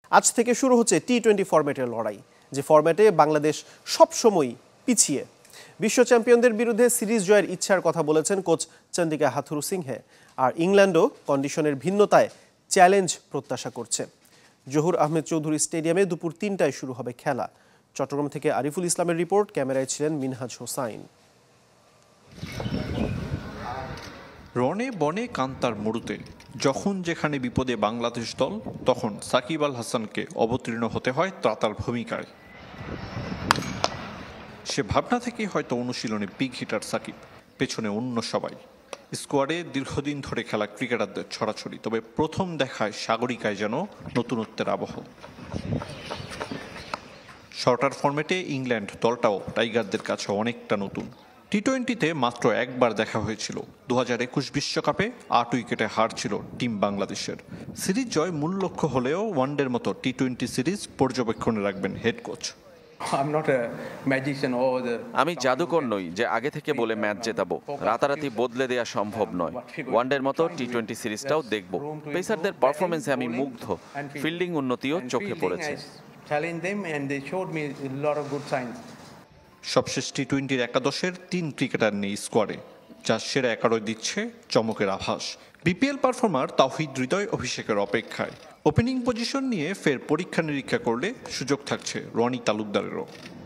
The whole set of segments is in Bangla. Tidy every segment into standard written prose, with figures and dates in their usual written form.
আজ থেকে শুরু হচ্ছে টি-20 ফরম্যাটের লড়াই, যে ফরম্যাটে বাংলাদেশ সবসময় পিছিয়ে। বিশ্ব চ্যাম্পিয়নদের বিরুদ্ধে সিরিজ জয়ের ইচ্ছার কথা বলেছেন কোচ চন্দিকা হাথুরু সিংহে। আর ইংল্যান্ডও কন্ডিশনের ভিন্নতায় চ্যালেঞ্জ প্রত্যাশা করছে। জহুর আহমেদ চৌধুরী স্টেডিয়ামে দুপুর ৩টায় শুরু হবে খেলা। চট্টগ্রাম থেকে আরিফুল ইসলামের রিপোর্ট, ক্যামেরায় ছিলেন মিনহাজ হোসাইন। রনে বনে কান্তার মরুতে যখন যেখানে বিপদে বাংলাদেশ দল, তখন সাকিব আল হাসানকে অবতীর্ণ হতে হয় ত্রাতার ভূমিকায়। সে ভাবনা থেকেই হয়তো অনুশীলনে বিগ হিটার সাকিব, পেছনে অন্য সবাই। স্কোয়াডে দীর্ঘদিন ধরে খেলা ক্রিকেটারদের ছড়াছড়ি, তবে প্রথম দেখায় সাগরিকায় যেন নতুনত্বের আবহ। শর্টার ফরম্যাটে ইংল্যান্ড দলটাও টাইগারদের কাছে অনেকটা নতুন। টি-20তে মাত্র একবার দেখা হয়েছিল। 2021 বিশ্বকাপে 8 উইকেটে হার ছিল টিম বাংলাদেশের। সিরিজ জয় মূল লক্ষ্য হলেও ওয়ানডের মতো টি-20 সিরিজ পর্যবেক্ষণে রাখবেন হেড কোচ। আমি জাদুকর নই যে আগে থেকে বলে ম্যাচ জেতাবো। রাতারাতি বদলে দেওয়া সম্ভব নয়। ওয়ানডের মতো টি-20 সিরিজটাও দেখব। পেসারদের পারফরমেন্সে আমি মুগ্ধ। ফিল্ডিং উন্নতিও চোখে পড়েছে। সবশেষ টি-20 একাদশের 3 ক্রিকেটার নেই স্কোয়াডে, যা সেরা 11 দিচ্ছে চমকের আভাস। বিপিএল পারফর্মার তাওহিদ হৃদয় অভিষেকের অপেক্ষায়। ওপেনিং পজিশন নিয়ে ফের পরীক্ষা নিরীক্ষা করলে সুযোগ থাকছে রনি তালুকদারেরও।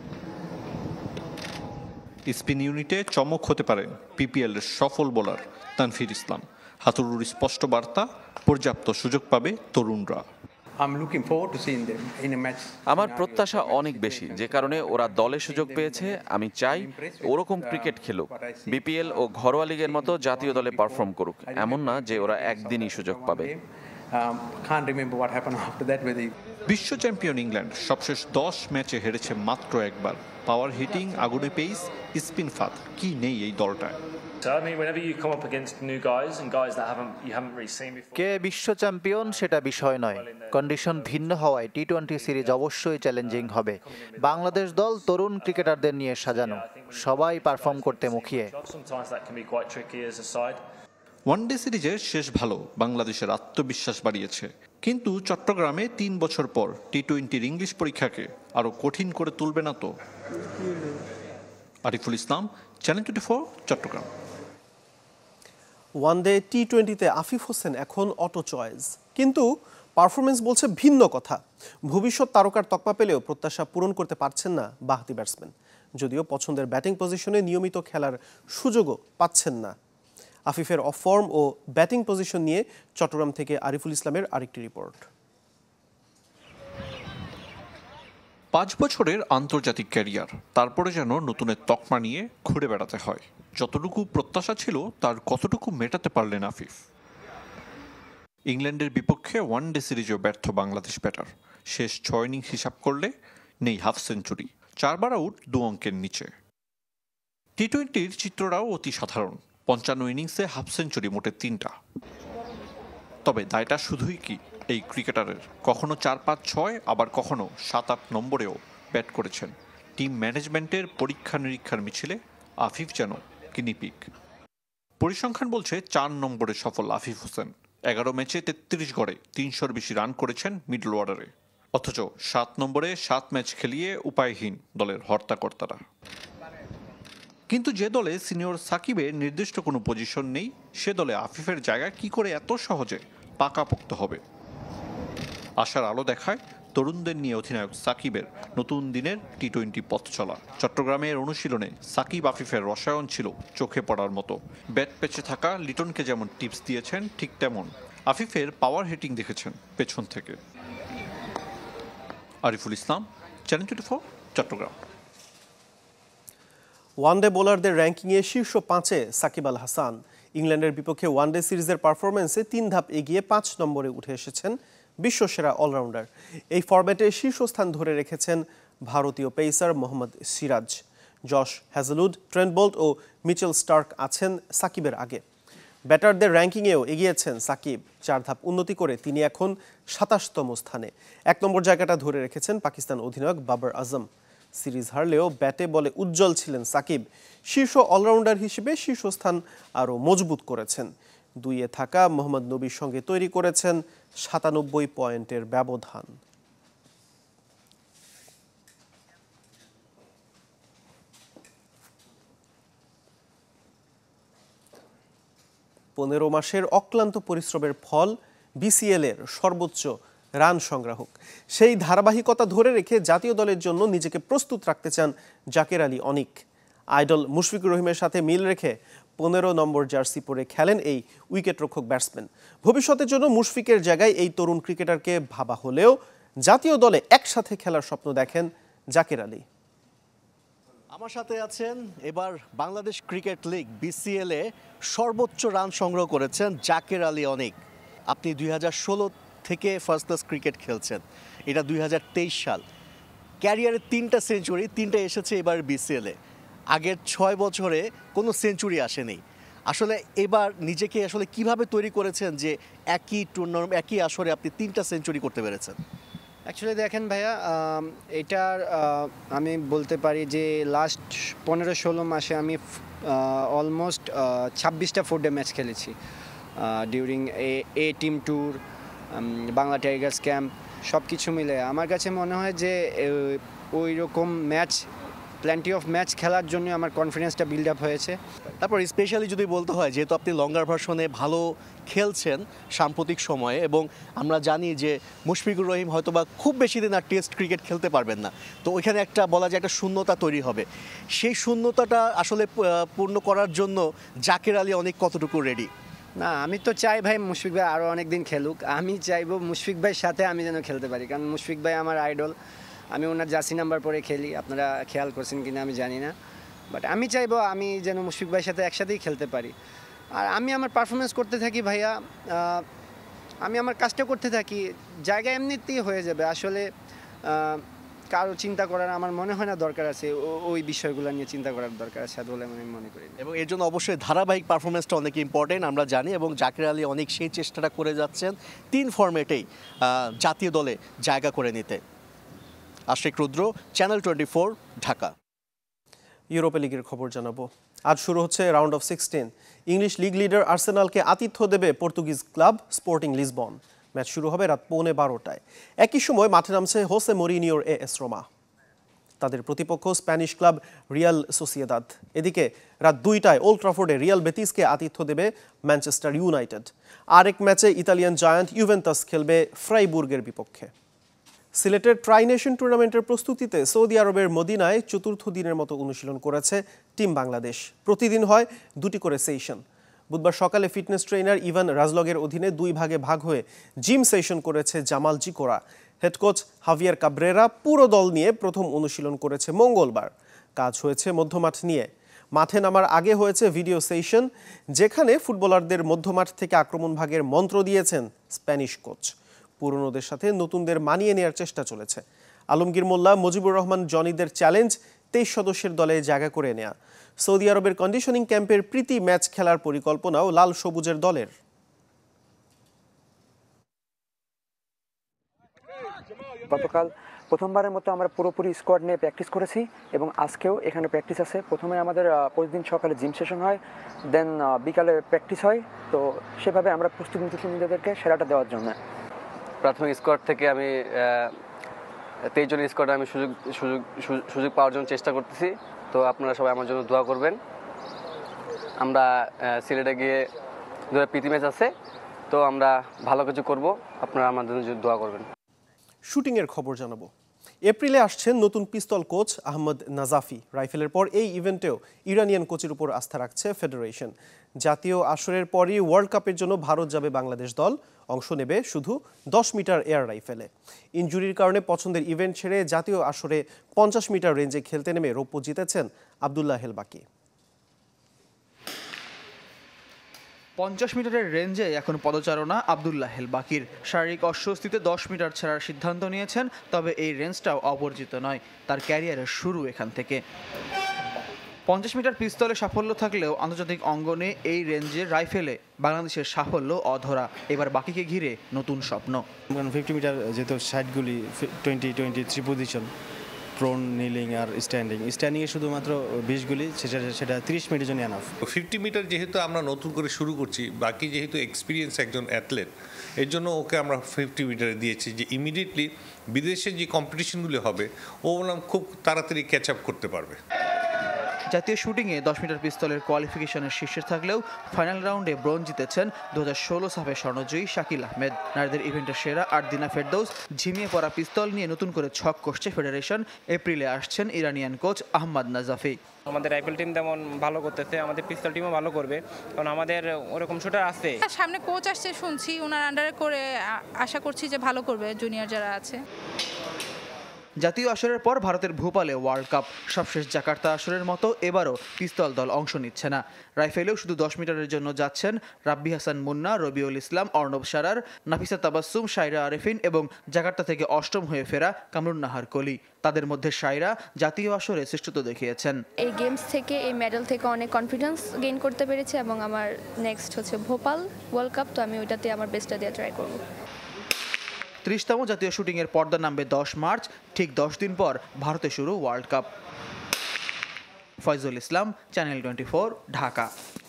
স্পিন ইউনিটে চমক হতে পারেন বিপিএল এর সফল বোলার তানভীর ইসলাম। হাতুরুর স্পষ্ট বার্তা, পর্যাপ্ত সুযোগ পাবে তরুণরা। আমার প্রত্যাশা অনেক বেশি, যে কারণে ওরা দলে সুযোগ পেয়েছে। আমি চাই ওরকম ক্রিকেট খেলুক, বিপিএল ও ঘরোয়া লিগের মতো জাতীয় দলে পারফর্ম করুক। এমন না যে ওরা একদিনই সুযোগ পাবে। বিশ্ব চ্যাম্পিয়ন ইংল্যান্ড সবশেষ 10 ম্যাচে হেরেছে মাত্র একবার। পাওয়ার হিটিং, আগুনে পেস, স্পিন ফাঁদ, কি নেই এই দলটায়? কে বিশ্ব চ্যাম্পিয়ন সেটা বিষয় নয়, কন্ডিশন ভিন্ন হওয়ায় টি-20 সিরিজ অবশ্যই চ্যালেঞ্জিং হবে। বাংলাদেশ দল তরুণ ক্রিকেটারদের নিয়ে সাজানো, সবাই পারফর্ম করতে মুখিয়ে। ওয়ানডে সিরিজের শেষ ভালো বাংলাদেশের আত্মবিশ্বাস বাড়িয়েছে, কিন্তু চট্টগ্রামে 3 বছর পর টি-20 ইংলিশ পরীক্ষাকে আরো কঠিন করে তুলবে না তো? আরিফুল ইসলাম, চ্যানেল 24, চট্টগ্রাম। ওয়ানডে টি-20তে আফিফ হোসেন এখন অটো চয়েস, কিন্তু পারফরমেন্স বলছে ভিন্ন কথা। ভবিষ্যৎ তারকার তকমা পেলেও প্রত্যাশা পূরণ করতে পারছেন না বাঁহাতি ব্যাটসম্যান, যদিও পছন্দের ব্যাটিং পজিশনে নিয়মিত খেলার সুযোগও পাচ্ছেন না। আফিফের অফ ফর্ম ও ব্যাটিং পজিশন নিয়ে চট্টগ্রাম থেকে আরিফুল ইসলামের আরেকটি রিপোর্ট। 5 বছরের আন্তর্জাতিক ক্যারিয়ার, তারপরে যেন নতুনের তকমা নিয়ে ঘুরে বেড়াতে হয়। যতটুকু প্রত্যাশা ছিল তার কতটুকু মেটাতে পারলেন আফিফ? ইংল্যান্ডের বিপক্ষে ওয়ানডে সিরিজেও ব্যর্থ বাংলাদেশ ব্যাটার। শেষ 6 ইনিংস হিসাব করলে নেই হাফ সেঞ্চুরি, 4 বার আউট 2 অঙ্কের নিচে। টি-20 চিত্রটাও অতি সাধারণ, 55 ইনিংসে হাফ সেঞ্চুরি মোটে 3টা। তবে দায়টা শুধুই কি এই ক্রিকেটারের? কখনো 4-5-6, আবার কখনো 7-8 নম্বরেও ব্যাট করেছেন। টিম ম্যানেজমেন্টের পরীক্ষা নিরীক্ষার মিছিলে আফিফ যেন কিনিপিক। পরিসংখ্যান বলছে 4 নম্বরে সফল আফিফ হোসেন। 11 ম্যাচে 33 গড়ে 300-র বেশি রান করেছেন মিডল অর্ডারে। অথচ 7 নম্বরে 7 ম্যাচ খেলিয়ে উপায়হীন দলের হর্তাকর্তারা। কিন্তু যে দলে সিনিয়র সাকিবের নির্দিষ্ট কোনো পজিশন নেই, সে দলে আফিফের জায়গা কি করে এত সহজে পাকাপোক্ত হবে? আশার আলো দেখায় তরুণদের নিয়ে অধিনায়ক সাকিবের নতুন দিনের টি-20 পথ চলা। চট্টগ্রামের অনুশীলনে সাকিব আফিফের রসায়ন ছিল চোখে পড়ার মতো। ব্যাট পেছে থাকা লিটনকে যেমন টিপস দিয়েছেন, ঠিক তেমন আফিফের পাওয়ার হিটিং দেখেছেন পেছন থেকে। আরিফুল ইসলাম, চ্যানেল 24, চট্টগ্রাম। ওয়ানডে বোলারদের র্যাঙ্কিংয়ে শীর্ষ 5-এ সাকিব আল হাসান। ইংল্যান্ডের বিপক্ষে ওয়ানডে সিরিজের পারফরমেন্সে 3 ধাপ এগিয়ে 5 নম্বরে উঠে এসেছেন বিশ্বসেরা অলরাউন্ডার। এই ফরম্যাটে শীর্ষস্থান ধরে রেখেছেন ভারতীয় pacer Mohammed Siraj. Josh Hazlewood, Trent Boult ও মিচেল স্টার্ক আছেন সাকিবের আগে। ব্যাটারদের র্যাঙ্কিংয়েও এগিয়েছেন সাকিব, 4 ধাপ উন্নতি করে তিনি এখন 27তম স্থানে। 1 নম্বর জায়গাটা ধরে রেখেছেন পাকিস্তান অধিনায়ক বাবর আজম। সিরিজ হারলেও ব্যাটে বলে উজ্জ্বল ছিলেন সাকিব। শীর্ষ অলরাউন্ডার হিসেবে শীর্ষস্থান আরও মজবুত করেছেন। 2-এ থাকা মোহাম্মদ নবীর সঙ্গে তৈরি করেছেন 97 পয়েন্টের ব্যবধান। 15 মাসের অক্লান্ত পরিশ্রমের ফল বিসিএল এর সর্বোচ্চ রান সংগ্রাহক। সেই ধারাবাহিকতা ধরে রেখে জাতীয় দলের জন্য নিজেকে প্রস্তুত রাখতে চান জাকের আলী অনিক। আইডল মুশফিকুর রহিমের সাথে মিল রেখে 15 নম্বর জার্সি পরে খেলেন এই উইকেটরক্ষক ব্যাটসম্যান। ভবিষ্যতের জন্য মুশফিকের জায়গায় এই তরুণ ক্রিকেটারকে ভাবা হলেও জাতীয় দলে একসাথে খেলার স্বপ্ন দেখেন জাকের আলী। আমার সাথে আছেন এবার বাংলাদেশ ক্রিকেট লিগ বিসিএল এ সর্বোচ্চ রান সংগ্রহ করেছেন জাকের আলী অনিক। আপনি 2016 থেকে ফার্স্ট ক্লাস ক্রিকেট খেলছেন, এটা 2023 সাল। ক্যারিয়ারে 3টা সেঞ্চুরি, 3টা এসেছে এবার বিসিএল এ। আগের 6 বছরে কোনো সেঞ্চুরি আসেনি। আসলে এবার নিজেকে আসলে কিভাবে তৈরি করেছেন যে একই টুর্নামেন্ট একই আসরে আপনি 3টা সেঞ্চুরি করতে পেরেছেন? অ্যাকচুয়ালি দেখেন ভাইয়া, এটার আমি বলতে পারি যে লাস্ট 15-16 মাসে আমি অলমোস্ট 26টা ফোর ডে ম্যাচ খেলেছি during A team tour, Bangla Tigers camp, সব কিছু মিলে আমার কাছে মনে হয় যে ওই রকম ম্যাচ, প্ল্যান্টি অফ ম্যাচ খেলার জন্য আমার কনফিডেন্সটা বিল্ড আপ হয়েছে। তারপর স্পেশালি যদি বলতে হয়, যেহেতু আপনি লঙ্গার ভার্সনে ভালো খেলছেন সাম্প্রতিক সময়ে, এবং আমরা জানি যে মুশফিকুর রহিম হয়তোবা খুব বেশি দিন আর টেস্ট ক্রিকেট খেলতে পারবেন না, তো ওইখানে একটা বলা যায় একটা শূন্যতা তৈরি হবে। সেই শূন্যতাটা আসলে পূর্ণ করার জন্য জাকের আলী অনেক কতটুকু রেডি? না, আমি তো চাই ভাই মুশফিক ভাই আরও অনেক দিন খেলুক। আমি চাইবো মুশফিক ভাইয়ের সাথে আমি যেন খেলতে পারি, কারণ মুশফিক ভাই আমার আইডল। আমি ওনার জার্সি নাম্বার পরে খেলি, আপনারা খেয়াল করছেন কিনা আমি জানি না, বাট আমি চাইবো আমি যেন মুশফিক ভাইয়ের সাথে একসাথেই খেলতে পারি। আর আমি আমার পারফরমেন্স করতে থাকি ভাইয়া, আমি আমার কাজটা করতে থাকি, জায়গা এমনিতেই হয়ে যাবে। আসলে কারো চিন্তা করার আমার মনে হয় না দরকার আছে, ওই বিষয়গুলো নিয়ে চিন্তা করার দরকার আছে বলে আমি মনে করি। এবং এর জন্য অবশ্যই ধারাবাহিক পারফরমেন্সটা অনেক ইম্পর্টেন্ট, আমরা জানি, এবং জাকের আলী অনেক সেই চেষ্টাটা করে যাচ্ছেন 3 ফরম্যাটেই জাতীয় দলে জায়গা করে নিতে। আশিক রুদ্র, চ্যানেল 24, ঢাকা। ইউরোপা লিগের খবর জানাবো। আজ শুরু হচ্ছে round of 16। English league leader আর্সেনালকে আতিথ্য দেবে Portuguese club Sporting Lisbon. Match শুরু হবে রাত 11:15টায়। একই সময় মাঠে নামছে হোসে মরিনিওর এএস রোমা। তাদের প্রতিপক্ষ স্প্যানিশ ক্লাব রিয়াল সোসিয়েদাদ। এদিকে রাত 2টায় ওল্ড ট্রাফোর্ডে রিয়াল বেতিসকে আতিথ্য দেবে ম্যানচেস্টার ইউনাইটেড। আরেক ম্যাচে ইতালিয়ান জায়ান্ট ইউভেন্টাস খেলবে ফ্রাইবুর্গের বিপক্ষে। সিলেটের ট্রাই নেশন টুর্নামেন্টের প্রস্তুতিতে সৌদি আরবের মদিনায় 4র্থ দিনের মতো অনুশীলন করেছে টিম বাংলাদেশ। প্রতিদিন হয় 2টি করে সেশন। বুধবার সকালে ফিটনেস ট্রেনার ইভান রাজলগের অধীনে 2 ভাগে ভাগ হয়ে জিম সেশন করেছে জামাল জিকোরা। হেড কোচ হাভিয়ার কাব্রেরা পুরো দল নিয়ে প্রথম অনুশীলন করেছে মঙ্গলবার। কাজ হয়েছে মধ্যমাঠ নিয়ে। মাঠে নামার আগে হয়েছে ভিডিও সেশন, যেখানে ফুটবলারদের মধ্যমাঠ থেকে আক্রমণ ভাগের মন্ত্র দিয়েছেন স্প্যানিশ কোচ। পুরনোদের সাথে নতুনদের মানিয়ে নেওয়ার চেষ্টা চলেছে। আলমগীর মোল্লা, মুজিবুর রহমান জনিদের চ্যালেঞ্জ 23 সদস্যের দলে জায়গা করে নেয়া। সৌদি আরবের কন্ডিশনিং ক্যাম্পের প্রীতি ম্যাচ খেলার পরিকল্পনাও লাল সবুজের দলের। গতকাল প্রথমবারের মতো আমরা পুরোপুরি স্কোয়াড নিয়ে প্র্যাকটিস করেছি, এবং আজকেও এখানে প্র্যাকটিস আছে। প্রথমে আমাদের প্রতিদিন সকালে জিম সেশন হয়, দেন বিকালে প্র্যাকটিস হয়। তো সেভাবে আমরা প্রস্তুতি নিতেছি নিজেদেরকে সেরাটা দেওয়ার জন্য। প্রাথমিক স্কোয়াড থেকে আমি 23 জনের স্কোয়াডে আমি সুযোগ পাওয়ার জন্য চেষ্টা করতেছি। তো আপনারা সবাই আমার জন্য দোয়া করবেন। আমরা সিলেটে গিয়ে 2টা প্রীতি ম্যাচ আছে, তো আমরা ভালো কিছু করব, আপনারা আমাদের জন্য দোয়া করবেন। শুটিংয়ের খবর জানাবো। এপ্রিলে আসছেন নতুন পিস্তল কোচ আহমদ নাজাফি। রাইফেলের পর এই ইভেন্টেও ইরানিয়ান কোচের উপর আস্থা রাখছে ফেডারেশন। জাতীয় আসরের পরই ওয়ার্ল্ড কাপের জন্য ভারত যাবে বাংলাদেশ দল। অংশ নেবে শুধু 10 মিটার এয়ার রাইফেলে। ইনজুরির কারণে পছন্দের ইভেন্ট ছেড়ে জাতীয় আসরে 50 মিটার রেঞ্জে খেলতে নেমে রৌপ্য জিতেছেন আবদুল্লাহ হেলবাকি। 50 মিটারের রেঞ্জে এখন পদচারণা আবদুল্লাহ হেলবাকির। শারীরিক অস্বস্তিতে 10 মিটার ছাড়ার সিদ্ধান্ত নিয়েছেন, তবে এই রেঞ্জটাও অপরিচিত নয়। তার ক্যারিয়ারের শুরু এখান থেকে। 50 মিটার পিস্তলে সাফল্য থাকলেও আন্তর্জাতিক অঙ্গনে এই রেঞ্জের রাইফেলে বাংলাদেশের সাফল্য অধরা। এবার বাকিকে ঘিরে নতুন স্বপ্ন। 50 মিটার যেহেতু সাইডগুলি 20-23 পজিশন, প্রোন, নিলিং আর স্ট্যান্ডিংয়ে শুধুমাত্র 20 গুলি, সেটা 30 মিনিটের জন্য এনাফ। 50 মিটার যেহেতু আমরা নতুন করে শুরু করছি, বাকি যেহেতু এক্সপিরিয়েন্স একজন অ্যাথলেট, এর জন্য ওকে আমরা 50 মিটারে দিয়েছি যে ইমিডিয়েটলি বিদেশে যে কম্পিটিশনগুলি হবে ও বললাম খুব তাড়াতাড়ি ক্যাচ আপ করতে পারবে। জাতীয় শুটিংয়ে 10 মিটার পিস্তলের কোয়ালিফিকেশনের শীর্ষে থাকলেও ফাইনাল রাউন্ডে ব্রোঞ্জ জিতেছেন 2016 সাফে স্বর্ণজয়ী শাকিল আহমেদ। নারীদের ইভেন্টের সেরা আরদিনা ফেরদৌস। ঝিমিয়ে পড়া পিস্তল নিয়ে নতুন করে ছক কষছে ফেডারেশন। এপ্রিলে আসছেন ইরানিয়ান কোচ আহমদ নাজাফি। আমাদের রাইফেল টিম তেমন ভালো করতেছে, আমাদের পিস্তল টিমও ভালো করবে, কারণ আমাদের ওরকম শুটার আছে। সামনে কোচ আসছে শুনছি, ওনার আন্ডারে করে আশা করছি যে ভালো করবে জুনিয়র যারা আছে। জাতীয় আসরের পর ভারতের ভোপালে ওয়ার্ল্ড কাপ। সবশেষ জাকার্তা আসরের মতো এবারও পিস্তল দল অংশ নিচ্ছে না। রাইফেলেও শুধু 10 মিটারের জন্য যাচ্ছেন রাব্বি হাসান মুন্না, রবিউল ইসলাম, অর্ণব সারার, নাফিসা তাবাসসুম, শায়রা আরেফিন এবং জাকার্তা থেকে অষ্টম হয়ে ফেরা কামরুন নাহার কলি। তাদের মধ্যে শায়রা জাতীয় আসরে শ্রেষ্ঠত্ব দেখিয়েছেন। এই গেমস থেকে, এই মেডেল থেকে অনেক কনফিডেন্স গেইন করতে পেরেছি এবং আমার নেক্সট হচ্ছে ভোপাল ওয়ার্ল্ড কাপ, তো আমি ওইটাতে আমার বেস্টটা দিয়ে ট্রাই করব। 30তম জাতীয় শুটিংয়ের পর্দা নামবে 10 মার্চ। ঠিক 10 দিন পর ভারতে শুরু world cup. Foyzul Islam, channel 24, Dhaka.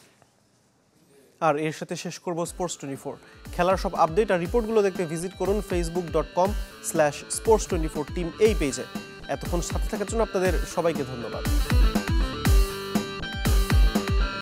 আর এর সাথে শেষ করব স্পোর্টস 24। খেলার সব আপডেট আর রিপোর্টগুলো দেখতে ভিজিট করুন facebook.com/sports24 টিম এই পেজে। এতক্ষণ সাথে থাকার জন্য আপনাদের সবাইকে ধন্যবাদ।